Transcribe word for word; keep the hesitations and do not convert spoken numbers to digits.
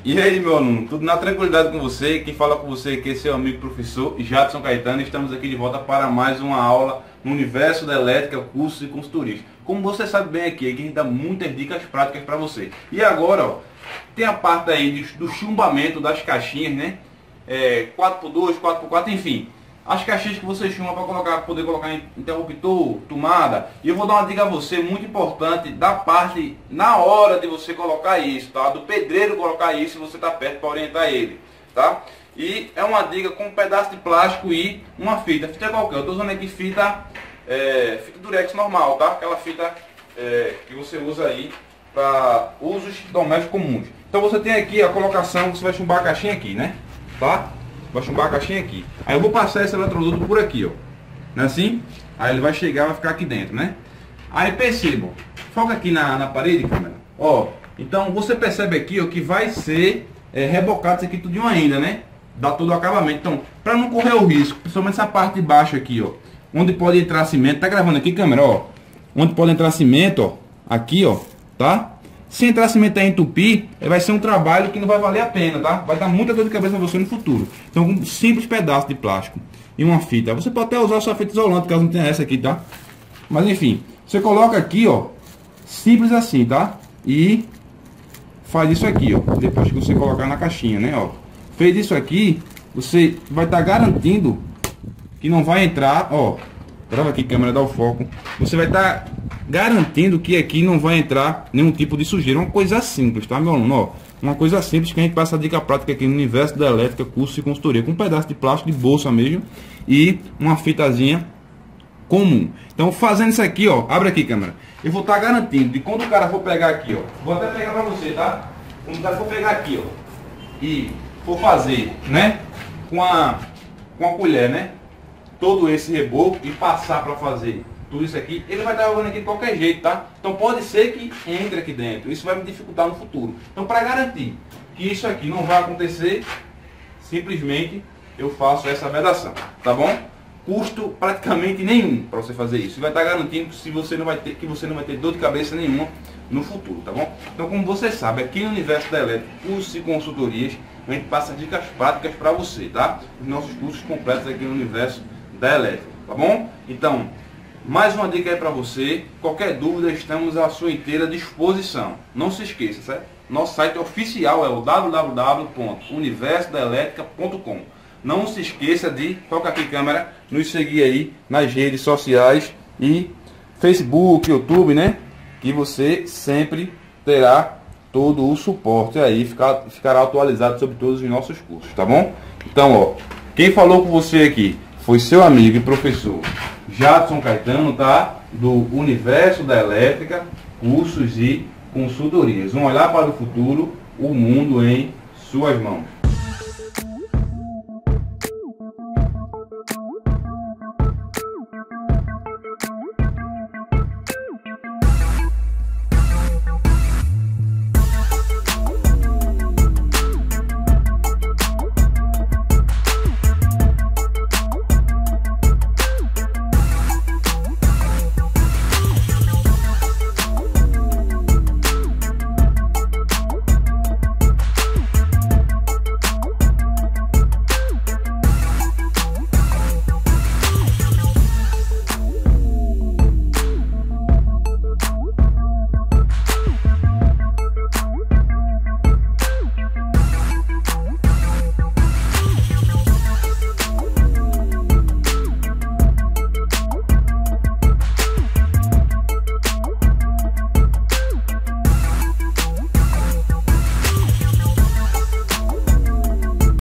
E aí, meu aluno, tudo na tranquilidade com você? Quem fala com você aqui é seu amigo professor Jadson Caetano. Estamos aqui de volta para mais uma aula no universo da elétrica, cursos e consultorias. Como você sabe bem aqui, aqui a gente dá muitas dicas práticas para você. E agora, ó, tem a parte aí do chumbamento das caixinhas, né? É, quatro por dois, quatro por quatro, enfim. As caixinhas que você chuma para colocar, poder colocar em interruptor, tomada. E eu vou dar uma dica a você muito importante da parte na hora de você colocar isso, tá? Do pedreiro colocar isso, se você está perto para orientar ele, tá? E é uma dica com um pedaço de plástico e uma fita. Fita qualquer. Eu estou usando aqui fita, é, fita durex normal, tá? Aquela fita é, que você usa aí para usos domésticos comuns. Então você tem aqui a colocação, você vai chumbar a caixinha aqui, né? Tá? Vai chumbar a caixinha aqui. Aí eu vou passar esse eletroduto por aqui, ó. Não é assim? Aí ele vai chegar, vai ficar aqui dentro, né? Aí percebam. Foca aqui na, na parede, câmera. Ó. Então você percebe aqui, ó, que vai ser é, rebocado isso aqui tudinho ainda, né? Dá todo o acabamento. Então, para não correr o risco, principalmente essa parte de baixo aqui, ó. Onde pode entrar cimento. Tá gravando aqui, câmera, ó. Onde pode entrar cimento, ó. Aqui, ó. Tá? Se entrar cimento e entupir, vai ser um trabalho que não vai valer a pena, tá? Vai dar muita dor de cabeça para você no futuro. Então, um simples pedaço de plástico e uma fita. Você pode até usar sua fita isolante, caso não tenha essa aqui, tá? Mas enfim, você coloca aqui, ó, simples assim, tá? E faz isso aqui, ó, depois que você colocar na caixinha, né, ó. Fez isso aqui, você vai estar garantindo que não vai entrar, ó. Grava aqui, câmera, dá o foco. Você vai estar garantindo que aqui não vai entrar nenhum tipo de sujeira. Uma coisa simples, tá, meu aluno? Ó, uma coisa simples que a gente passa a dica prática aqui no universo da elétrica, curso e consultoria, com um pedaço de plástico de bolsa mesmo e uma fitazinha comum. Então, fazendo isso aqui, ó, abre aqui, câmera. Eu vou estar garantindo de quando o cara for pegar aqui, ó, vou até pegar pra você, tá? Quando o cara for pegar aqui, ó, e for fazer, né, com a, com a colher, né, todo esse reboco e passar para fazer tudo isso aqui, ele vai estar jogando aqui de qualquer jeito, tá? Então pode ser que entre aqui dentro. Isso vai me dificultar no futuro. Então, para garantir que isso aqui não vai acontecer, simplesmente eu faço essa vedação, tá bom? Custo praticamente nenhum para você fazer isso. E vai estar garantindo que se você não vai ter, que você não vai ter dor de cabeça nenhuma no futuro, tá bom? Então, como você sabe, aqui no universo da elétrica, cursos e consultorias, a gente passa dicas práticas para você, tá? Os nossos cursos completos aqui no universo da elétrica, tá bom? Então, mais uma dica aí para você. Qualquer dúvida, estamos à sua inteira disposição. Não se esqueça, certo? Nosso site oficial é o w w w ponto universo da elétrica ponto com. Não se esqueça de, toca aqui câmera, nos seguir aí nas redes sociais e Facebook, YouTube, né? Que você sempre terá todo o suporte aí, ficar, ficará atualizado sobre todos os nossos cursos, tá bom? Então, ó, quem falou com você aqui foi seu amigo e professor Jadson Caetano, tá? Do universo da elétrica, cursos e consultorias. Um olhar para o futuro, o mundo em suas mãos.